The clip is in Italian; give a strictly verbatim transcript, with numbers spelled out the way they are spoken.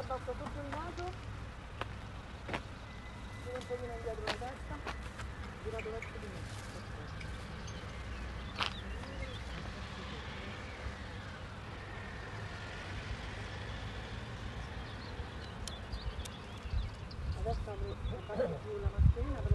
abbassa tutto il naso, tira un pochino indietro la testa, girato verso di me. Adesso apro la parte più la mascherina.